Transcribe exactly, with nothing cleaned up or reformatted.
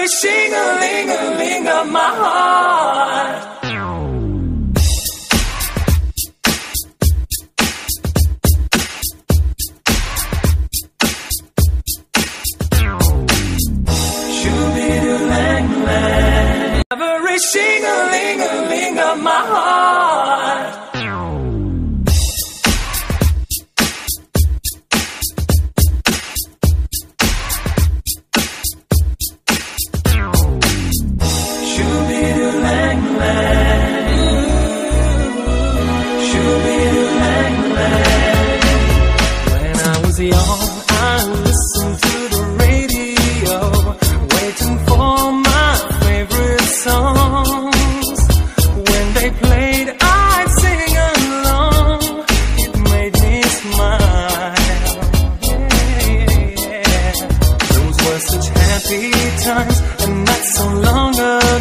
every shing-a-ling-a-ling of my heart. Shoo-be-doo-lang-lang, every shing-a-ling-a-ling of my heart. Young, I listened to the radio, waiting for my favorite songs. When they played, I'd sing along. It made me smile. Yeah, yeah. Those were such happy times, and not so long ago.